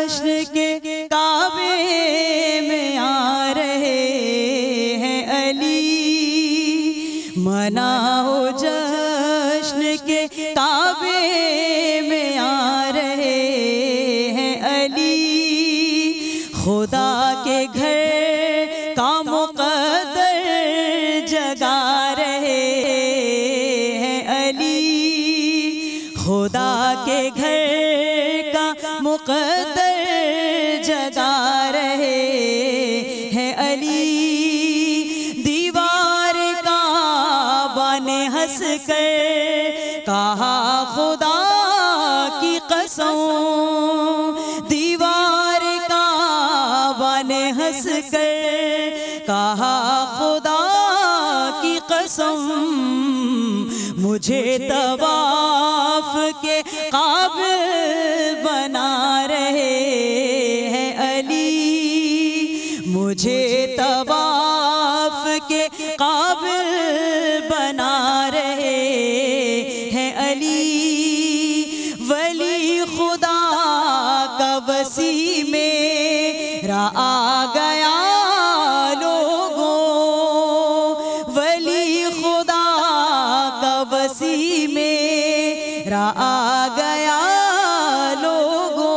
जश्न के काबे में आ रहे हैं अली, मनाओ जश्न के काबे में आ रहे हैं अली, खुदा के घर का मुक़द्दर जगा रहे हैं अली, खुदा के घर का मुक़द्दर जगा रहे हैं अली। दीवार काबा ने हंस कर कहा खुदा की कसम, दीवार काबा ने हंस कर कहा खुदा की कसम, मुझे तवाफ के काबिल बना रहे हैं अली, मुझे तवाफ के काबिल बना रहे हैं अली। वली खुदा का वसी मेरा आ गया लोगों, वली खुदा का वसी मेरा आ गया लोगों,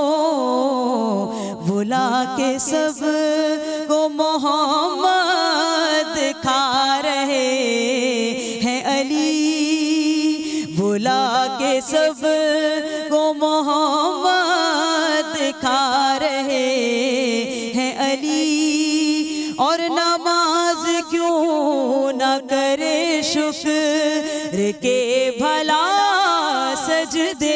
बुला के सब को मोहम्मद खा रहे हैं अली, बुला के सब को मोहम्मद खा रहे हैं अली। और नमाज क्यों न करे शुक्र के भला सजदे,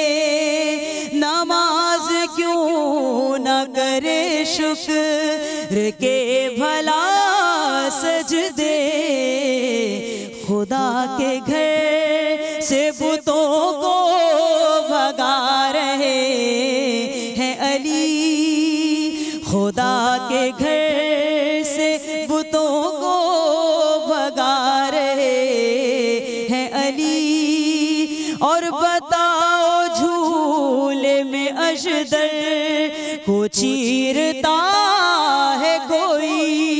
नमाज क्यों न करे शुक्र के भला सजदे, खुदा के घर से बुतों को भगा रहे हैं अली, खुदा के घर से बुतों को भगा रहे हैं अली। और बताओ झूले में अजदर को चीरता है कोई,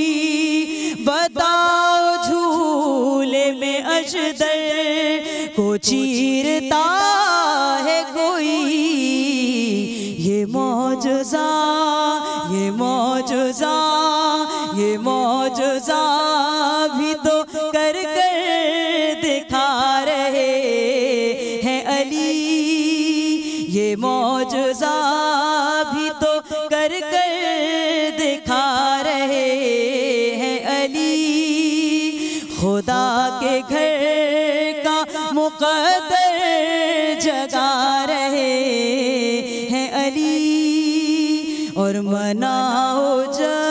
बताओ झूले में अजदर को चीरता है कोई, ये मौजज़ा ये मौजज़ा ये मौजज़ा भी तो कर कर दिखा रहे हैं अली, ये मौजज़ा भी तो कर कर दिखा रहे हैं अली, खुदा के घर का मुक़द्दर जगा रहे हैं अली। और मनाओ